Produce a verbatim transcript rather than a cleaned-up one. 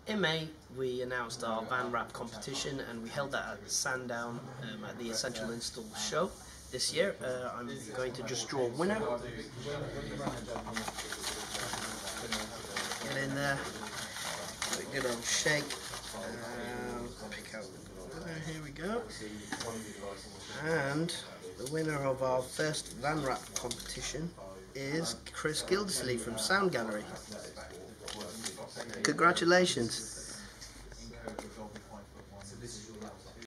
In May, we announced our van wrap competition, and we held that at Sandown um, at the Essential Install show this year. Uh, I'm going to just draw a winner. Get in there, have a good old shake, and pick out the winner. Here we go. And the winner of our first van wrap competition is Chris Gildersleeve from Sound Gallery. Congratulations.